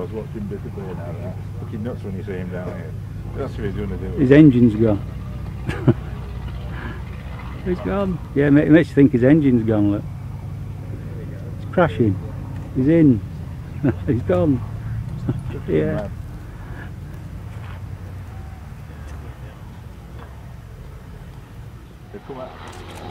was watching basically now. That looking nuts when you see him down here. That's what he's going to do. His engine's gone. He's gone. Yeah, it makes you think his engine's gone. Look, it's crashing. He's in. He's gone. Yeah. They come out.